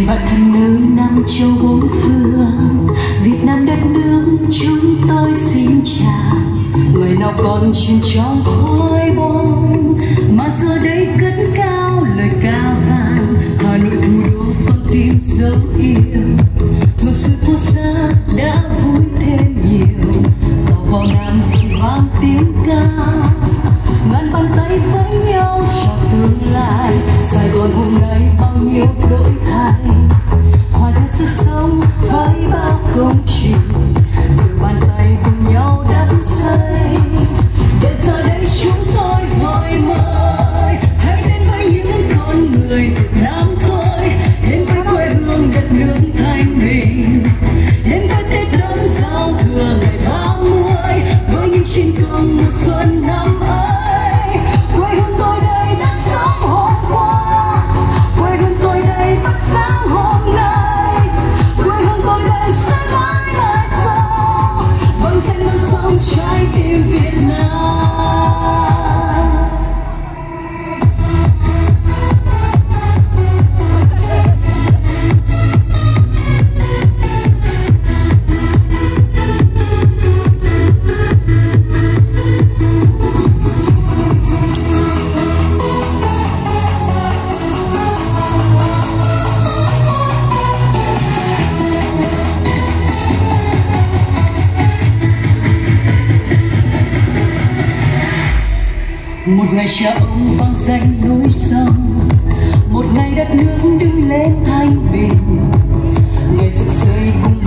bạn thân nơi năm châu bốn phương, Việt Nam đất nước chúng tôi xin chào. Ngày nào còn chìm trong khói bom, mà giờ đây cất cao lời ca vang. Hà Nội thủ đô con tim dấu yêu, ngược xuôi phố xa đã vui thêm nhiều. Tàu vào Nam dần vang tiếng ca, ngàn bàn tay với nhau chào tương lai. Sài Gòn hôm nay bao nhiêu đổi thay, hòa theo sức sống với bao công trình, từ bàn tay cùng nhau đắp xây. Để giờ đây chúng tôi gọi mời, hãy đến với những con người Việt Nam thôi, đến với quê hương đất nước thanh bình, đến với Tết đón giao thừa ngày 30, với những chiến công mùa xuân năm ấy. Quê hương tôi đây đã sống hôm qua, quê hương tôi đây phát sáng hôm nay, quê hương tôi đây sẽ mãi mãi sau bằng danh non sông trái tim Việt Nam. Một ngày cha ông vang danh núi sông, một ngày đất nước đứng lên thanh bình, ngày rực rỡ cùng